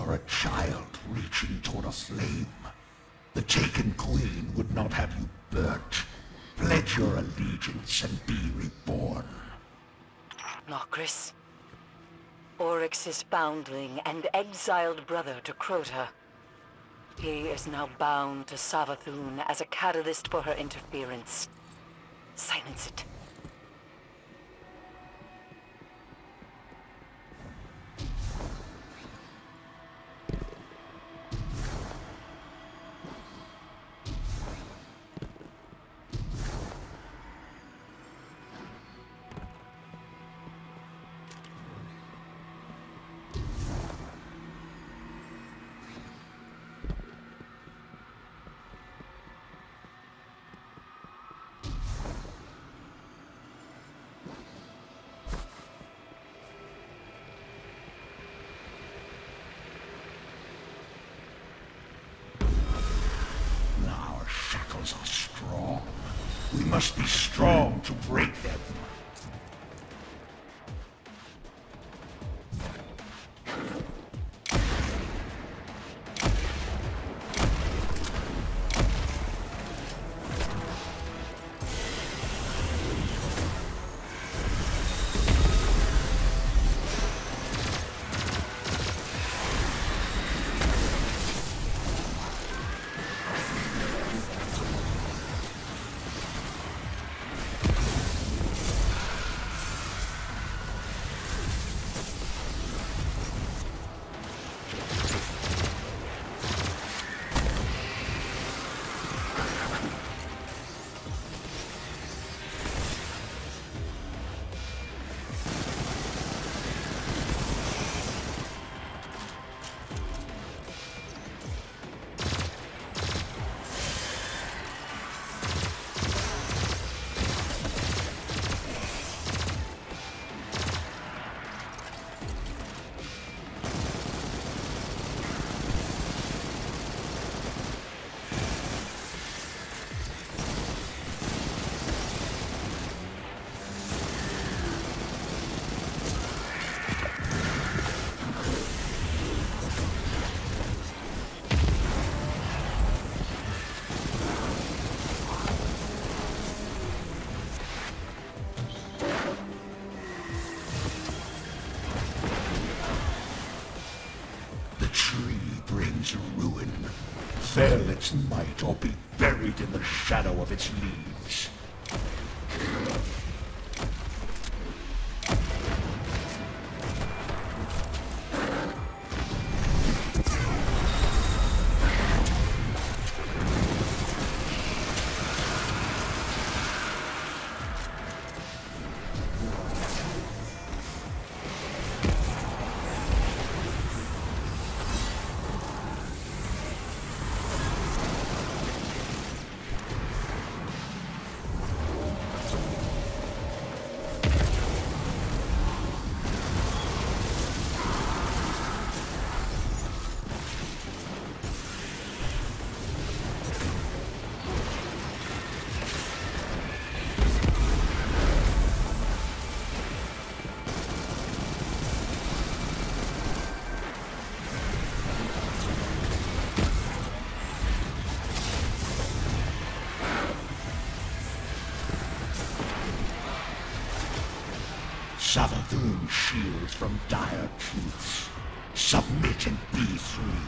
You're a child reaching toward a flame. The Taken Queen would not have you burnt. Pledge your allegiance and be reborn. Nokris. Oryx's foundling and exiled brother to Crota. He is now bound to Savathûn as a catalyst for her interference. Silence it. Are strong. We must be strong to break them. Ruin. Fell its might or be buried in the shadow of its leaves. Savathûn shields from dire truths. Submit and be free.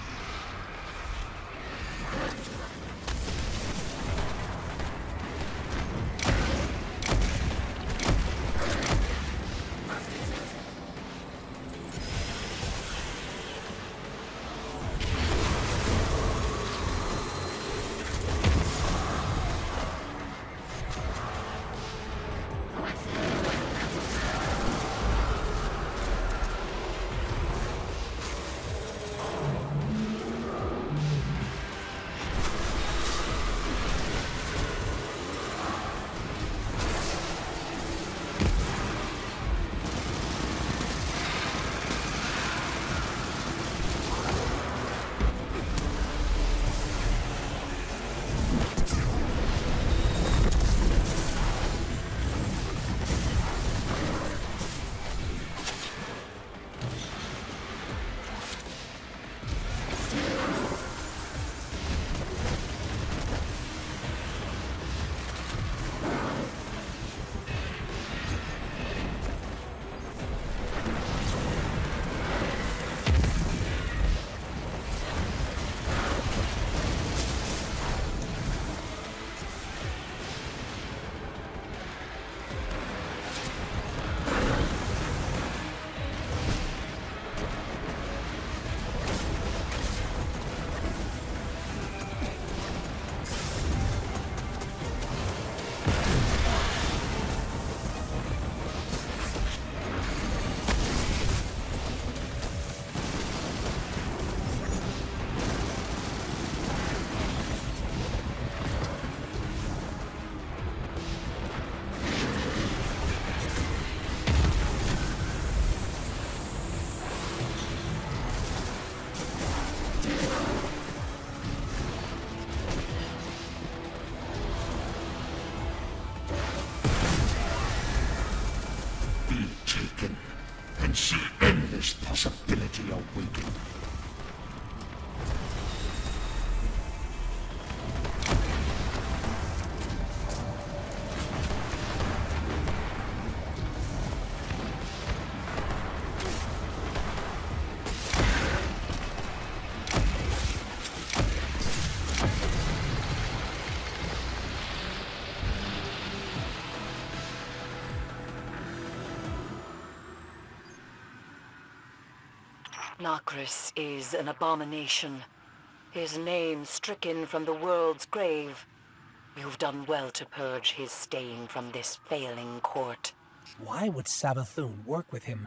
Nokris is an abomination. His name stricken from the world's grave. You've done well to purge his stain from this failing court. Why would Savathun work with him?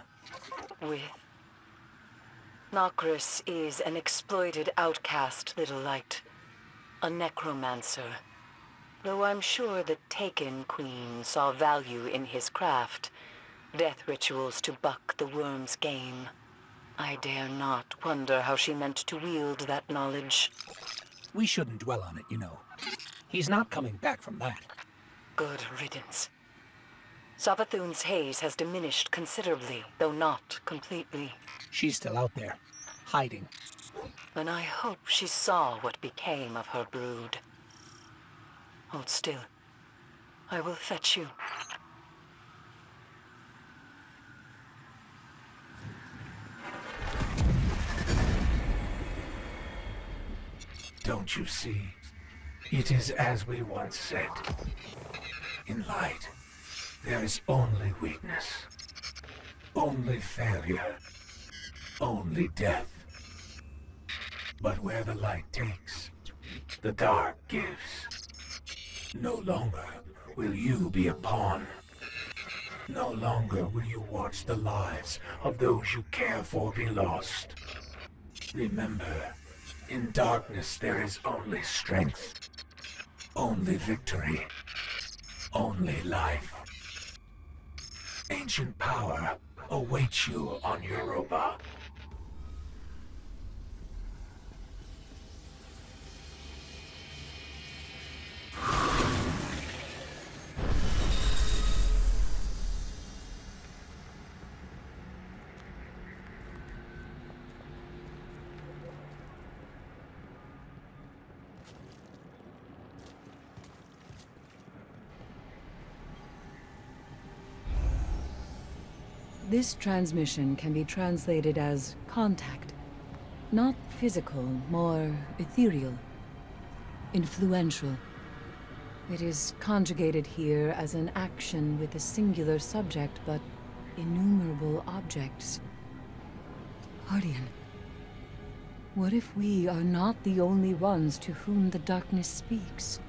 Nokris is an exploited outcast, little light. A necromancer. Though I'm sure the Taken Queen saw value in his craft. Death rituals to buck the worm's game. I dare not wonder how she meant to wield that knowledge. We shouldn't dwell on it, you know. He's not coming back from that. Good riddance. Savathun's haze has diminished considerably, though not completely. She's still out there, hiding. And I hope she saw what became of her brood. Hold still. I will fetch you. Don't you see? It is as we once said. In light, there is only weakness, only failure, only death. But where the light takes, the dark gives. No longer will you be a pawn. No longer will you watch the lives of those you care for be lost. Remember, in darkness there is only strength, only victory, only life. Ancient power awaits you on Europa. This transmission can be translated as contact. Not physical, more ethereal. Influential. It is conjugated here as an action with a singular subject, but innumerable objects. Guardian, what if we are not the only ones to whom the darkness speaks?